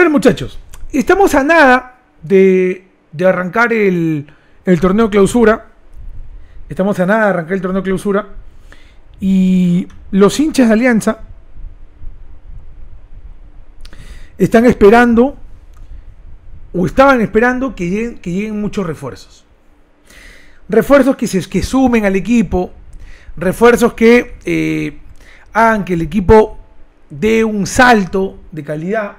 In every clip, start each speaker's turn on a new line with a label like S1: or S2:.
S1: ver, muchachos, estamos a nada de arrancar el torneo clausura. Estamos a nada de arrancar el torneo clausura. Y los hinchas de Alianza están esperando, o estaban esperando que lleguen muchos refuerzos. Refuerzos que sumen al equipo. Refuerzos que hagan que el equipo dé un salto de calidad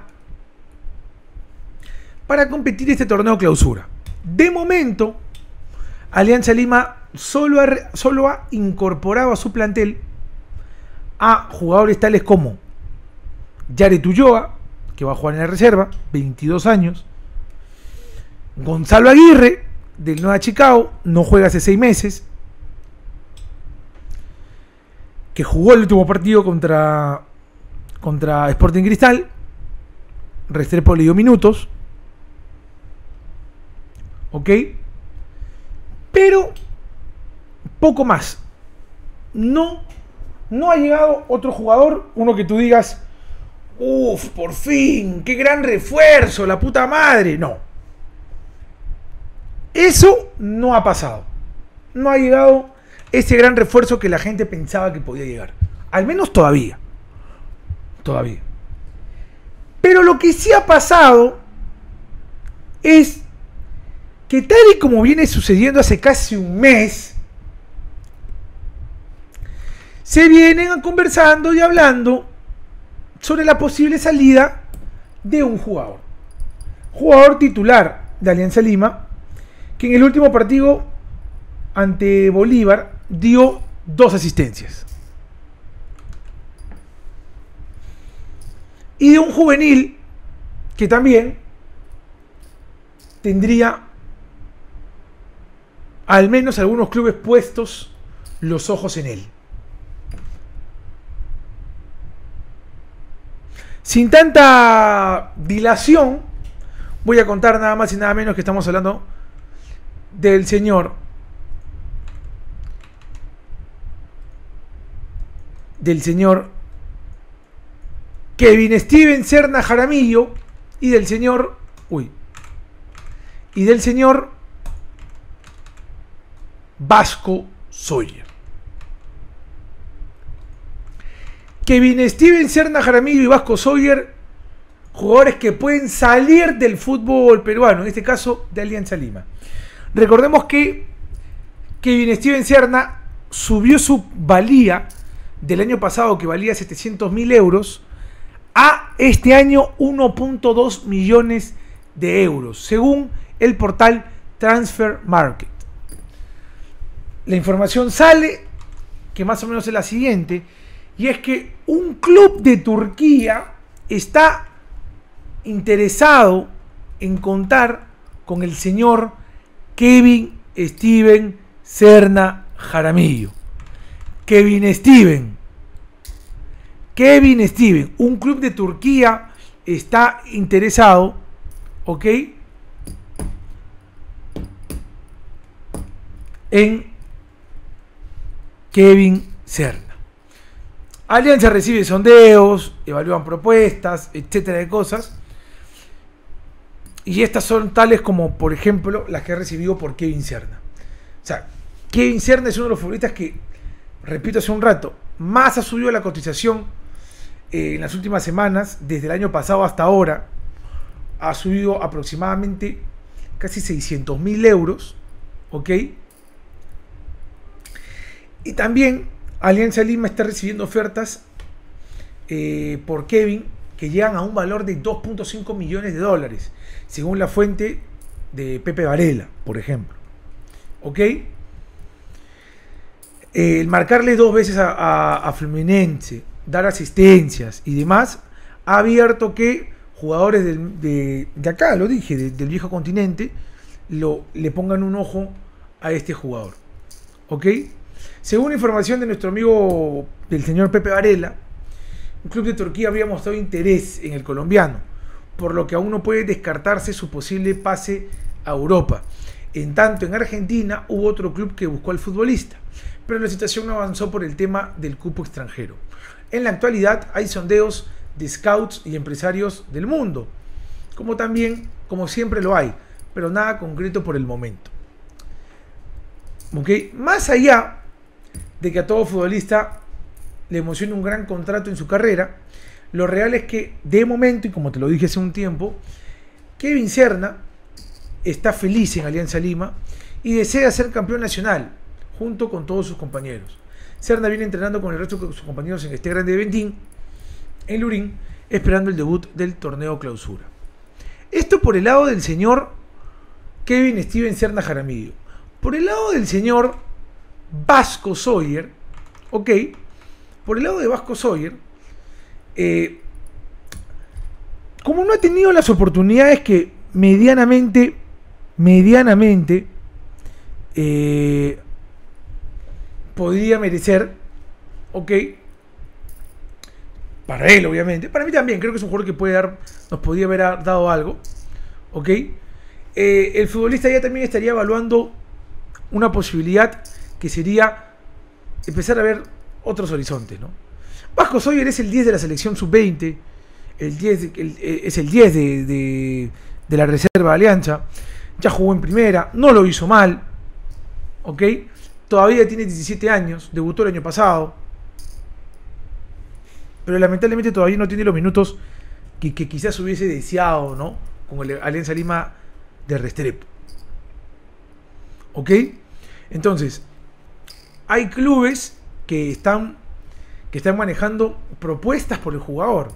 S1: para competir este torneo clausura. De momento, Alianza Lima solo ha incorporado a su plantel a jugadores tales como Yaret Ulloa, que va a jugar en la reserva, 22 años. Gonzalo Aguirre, del Nueva Chicago, no juega hace 6 meses. Que jugó el último partido contra Sporting Cristal. Restrepo le dio minutos. Ok. Pero poco más. No ha llegado otro jugador, uno que tú digas, uff, por fin, qué gran refuerzo, la puta madre. No. Eso no ha pasado. No ha llegado ese gran refuerzo que la gente pensaba que podía llegar. Al menos todavía. Todavía. Pero lo que sí ha pasado es que, tal y como viene sucediendo hace casi un mes, se vienen conversando y hablando sobre la posible salida de un jugador. Jugador titular de Alianza Lima, que en el último partido ante Bolívar dio 2 asistencias. Y de un juvenil que también tendría al menos algunos clubes puestos los ojos en él. Sin tanta dilación, voy a contar nada más y nada menos que estamos hablando del señor Kevin Steven Serna Jaramillo y del señor Vasco Sawyer. Kevin Steven Serna Jaramillo y Vasco Sawyer, jugadores que pueden salir del fútbol peruano, en este caso de Alianza Lima. Recordemos que Kevin Steven Serna subió su valía del año pasado, que valía 700.000 euros, a este año 1.2 millones de euros, según el portal Transfer Market. La información sale, que más o menos es la siguiente, y es que un club de Turquía está interesado en contar con el señor Kevin Steven Serna Jaramillo. Kevin Steven, un club de Turquía está interesado, ¿ok?, en Kevin Serna. Alianza recibe sondeos, evalúan propuestas, etcétera de cosas. Y estas son tales como, por ejemplo, las que he recibido por Kevin Serna. O sea, Kevin Serna es uno de los futbolistas que, repito hace un rato, más ha subido la cotización en las últimas semanas. Desde el año pasado hasta ahora ha subido aproximadamente casi 600.000 euros, ¿ok? Y también Alianza Lima está recibiendo ofertas por Kevin que llegan a un valor de 2.5 millones de dólares, según la fuente de Pepe Varela, por ejemplo. ¿Ok? El marcarle 2 veces a Fluminense, dar asistencias y demás, ha abierto que jugadores de acá, lo dije, del viejo continente, le pongan un ojo a este jugador. ¿Ok? Según información de nuestro amigo, del señor Pepe Varela, un club de Turquía habría mostrado interés en el colombiano, por lo que aún no puede descartarse su posible pase a Europa. En tanto, en Argentina hubo otro club que buscó al futbolista, pero la situación no avanzó por el tema del cupo extranjero. En la actualidad hay sondeos de scouts y empresarios del mundo, como también, como siempre lo hay, pero nada concreto por el momento. ¿Ok? Más allá de que a todo futbolista le emociona un gran contrato en su carrera, lo real es que de momento, y como te lo dije hace un tiempo, Kevin Serna está feliz en Alianza Lima y desea ser campeón nacional junto con todos sus compañeros. Serna viene entrenando con el resto de sus compañeros en este grande de Ventín, en Lurín, esperando el debut del torneo clausura. Esto por el lado del señor Kevin Steven Serna Jaramillo. Por el lado del señor Vasco Sawyer, ok, por el lado de Vasco Sawyer, como no ha tenido las oportunidades que medianamente podría merecer, ok, para él obviamente, para mí también, creo que es un jugador que nos podría haber dado algo, ok, el futbolista ya también estaría evaluando una posibilidad que sería empezar a ver otros horizontes, ¿no? Vasco Sawyer es el 10 de la selección sub-20, es el 10 de la reserva de Alianza, ya jugó en primera, no lo hizo mal, ¿ok? Todavía tiene 17 años, debutó el año pasado, pero lamentablemente todavía no tiene los minutos que quizás hubiese deseado, ¿no? Con el Alianza Lima de Restrepo. ¿Ok? Entonces, hay clubes que están manejando propuestas por el jugador.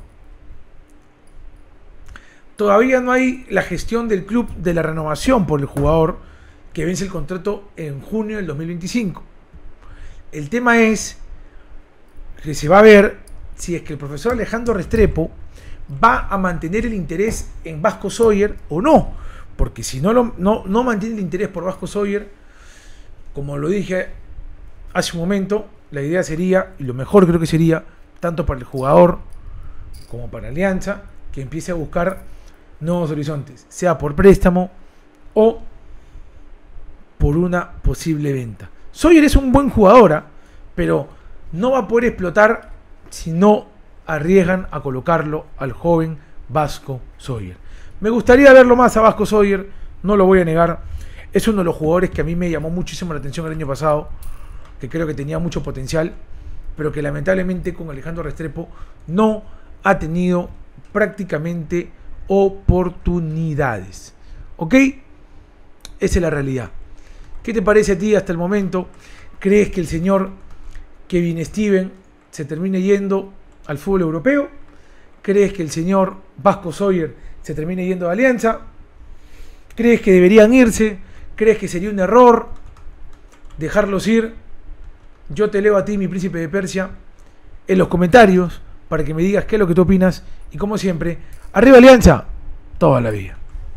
S1: Todavía no hay la gestión del club de la renovación por el jugador, que vence el contrato en junio del 2025. El tema es que se va a ver si es que el profesor Alejandro Restrepo va a mantener el interés en Vasco Sawyer o no. Porque si no mantiene el interés por Vasco Sawyer, como lo dije hace un momento, la idea sería, y lo mejor creo que sería, tanto para el jugador como para Alianza, que empiece a buscar nuevos horizontes, sea por préstamo o por una posible venta. Sawyer es un buen jugador, pero no va a poder explotar si no arriesgan a colocarlo al joven Vasco Sawyer. Me gustaría verlo más a Vasco Sawyer, no lo voy a negar. Es uno de los jugadores que a mí me llamó muchísimo la atención el año pasado, que creo que tenía mucho potencial, pero que lamentablemente con Alejandro Restrepo no ha tenido prácticamente oportunidades. ¿Ok? Esa es la realidad. ¿Qué te parece a ti hasta el momento? ¿Crees que el señor Kevin Steven se termine yendo al fútbol europeo? ¿Crees que el señor Vasco Sawyer se termine yendo a Alianza? ¿Crees que deberían irse? ¿Crees que sería un error dejarlos ir? Yo te leo a ti, mi príncipe de Persia, en los comentarios para que me digas qué es lo que tú opinas. Y como siempre, arriba Alianza, toda la vida.